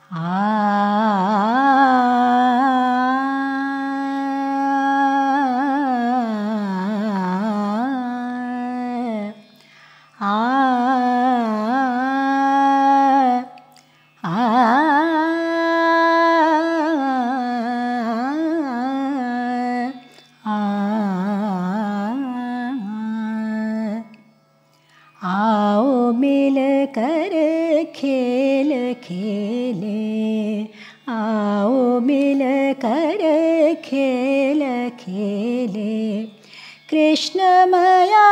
आओ मिल कर खेल खेले, आओ मिल कर खेल खेले, कृष्णमया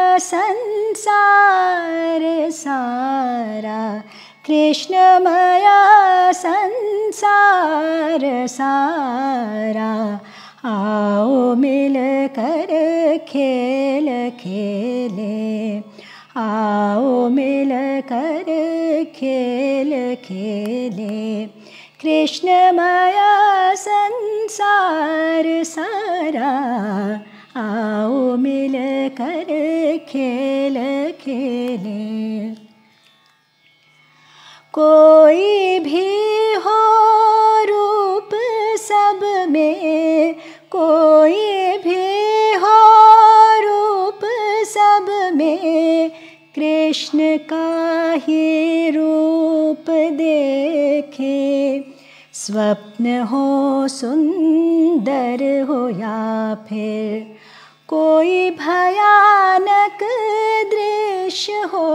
संसार सारा, कृष्णमया संसार सारा, आओ मिल कर खेल खेले, आओ मिल कर खेल खेले, कृष्णमया संसार सारा, आओ मिल कर खेल खेले। कोई भी हो रूप सब में, कोई भी हो रूप सब में, कृष्ण का ही रूप देखे। स्वप्न हो सुंदर हो या फिर कोई भयानक दृश्य हो,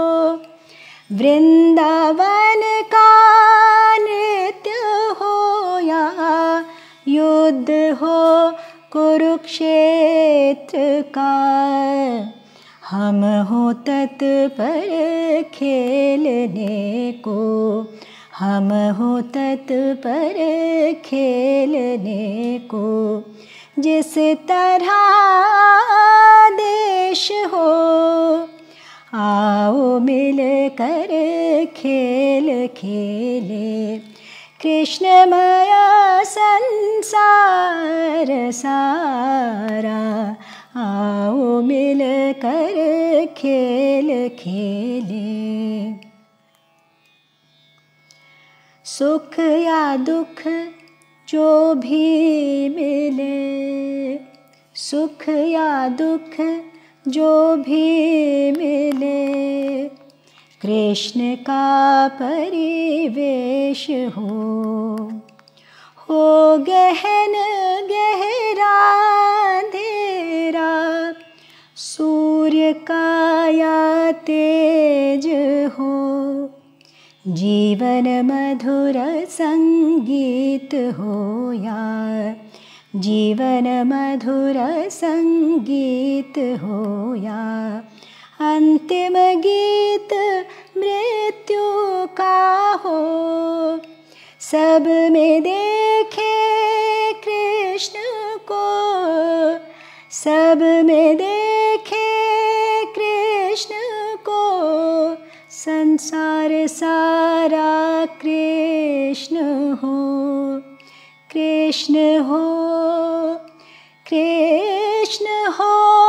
वृंदावन का नृत्य हो या युद्ध हो कुरुक्षेत्र का, हम हो तत्पर खेलने को, हम हो तत्पर खेलने को, जिस तरह देश हो, आओ मिल कर खेल खेले, कृष्णमया संसार सारा, आओ मिल कर खेल खेले। सुख या दुख जो भी मिले, सुख या दुख जो भी मिले, कृष्ण का परिवेश हो गहन गहरा अंधेरा, सूर्य का या तेज हो, जीवन मधुर संगीत हो या, जीवन मधुर संगीत हो या, अंतिम गीत मृत्यु का हो, सब में देखे कृष्ण को, सब में देखे कृष्ण को, संसार सारा कृष्ण हो, कृष्ण हो, कृष्ण हो।